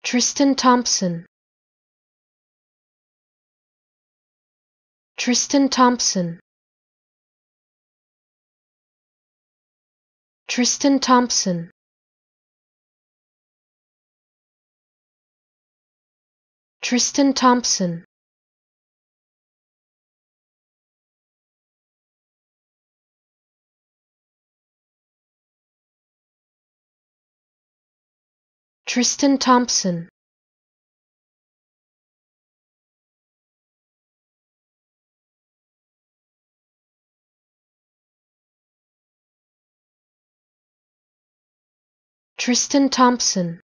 Tristan Thompson. Tristan Thompson. Tristan Thompson. Tristan Thompson. Tristan Thompson. Tristan Thompson.